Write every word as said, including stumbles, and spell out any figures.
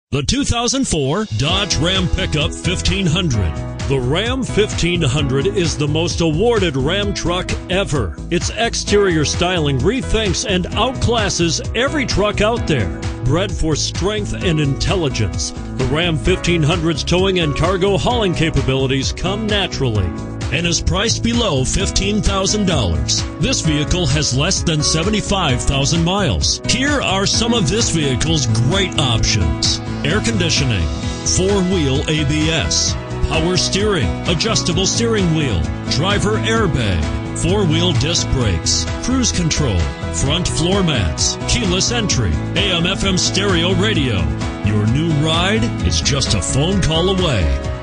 The two thousand four Dodge Ram Pickup fifteen hundred. The Ram fifteen hundred is the most awarded Ram truck ever. Its exterior styling rethinks and outclasses every truck out there. Bred for strength and intelligence, the Ram fifteen hundred's towing and cargo hauling capabilities come naturally and is priced below fifteen thousand dollars. This vehicle has less than seventy-five thousand miles. Here are some of this vehicle's great options: air conditioning, four-wheel A B S, power steering, adjustable steering wheel, driver airbag, four-wheel disc brakes, cruise control, front floor mats, keyless entry, A M F M stereo radio. Your new ride is just a phone call away.